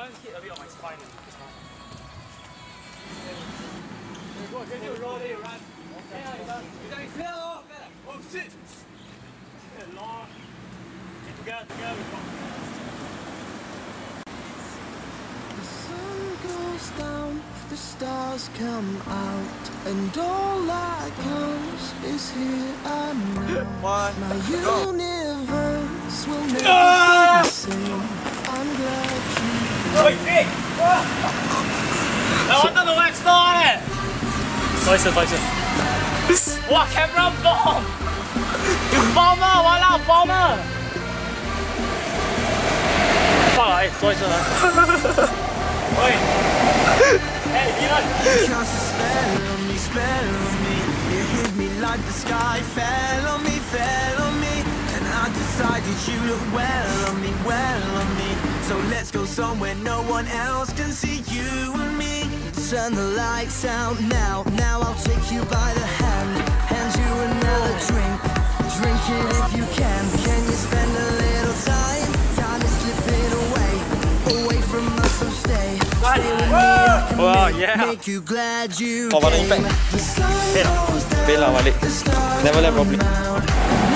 one hit a bit on my spine. Go, then you roll, then you run. Oh shit! Long. Together. The sun goes down, the stars come out, and all that comes is here and now. My universe will never be the same. I'm glad you. Ôi, đi! Là我得到 X 多咧！再試。哇 ，camera bomb！ 要 bomb 啊！我鬧 bomb 啊！翻嚟，再試啦！喂，誒，依輪。 Decided you look well on me. So let's go somewhere no one else can see you and me. Turn the lights out now. I'll take you by the hand you another drink. Drink it if you can. Can you spend a little time? Time is slipping away from us, so stay with me. I can make you glad you came. The sun goes down, the stars come out.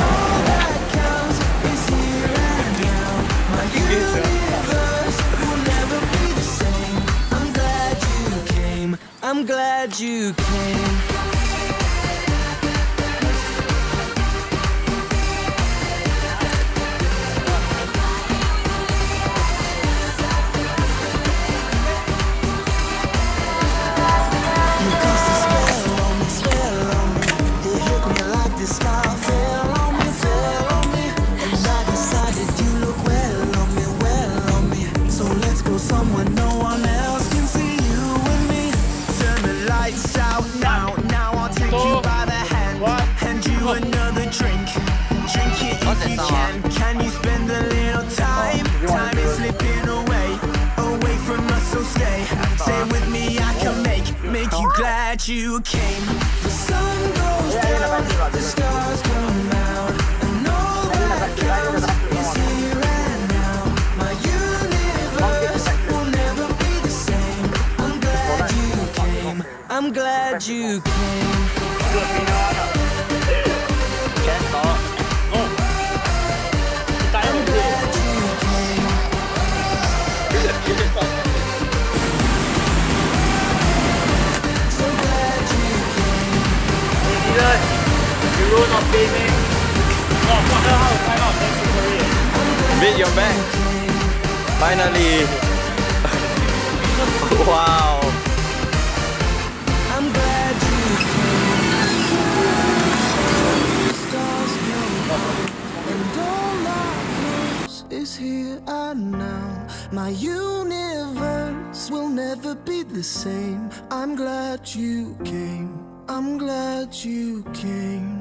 I'm glad you came. You cast a spell on me. You hit me like the sky fell on me. And I decided you look well on me. So let's go somewhere no one else can see you and me. Turn the lights out now. I'll take you by the hand you another drink. Drink it if you can. Can you spend a little time? Time is slipping away from us, so stay with me. I can make you glad you came. The sun goes down, the stars come out, and all that counts is here and now. My universe will never be the same. I'm glad you came. I'm glad you came. You will not pay me. Oh, what the hell? Time out. Thanks for it. Beat your back. Finally. Wow. I'm glad you came. Stars come out, and all that goes is here and now. My universe will never be the same. I'm glad you came. I'm glad you came.